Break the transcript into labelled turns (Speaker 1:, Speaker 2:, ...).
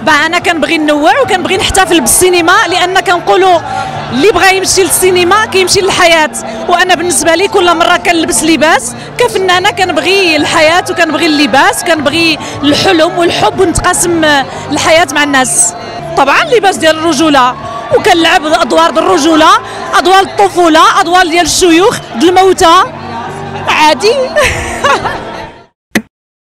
Speaker 1: انا كنبغي ننوع وكنبغي نحتفل بالسينما، لان كنقولوا اللي بغى يمشي للسينما كيمشي للحياه. وانا بالنسبه لي كل مره كنلبس لباس كفنانه كنبغي الحياه وكنبغي اللباس، كنبغي الحلم والحب ونتقاسم الحياه مع الناس. طبعا اللباس ديال الرجوله، وكنلعب ادوار ديال الرجوله، ادوار الطفوله، ادوار ديال الشيوخ، ديال الموتى، عادي.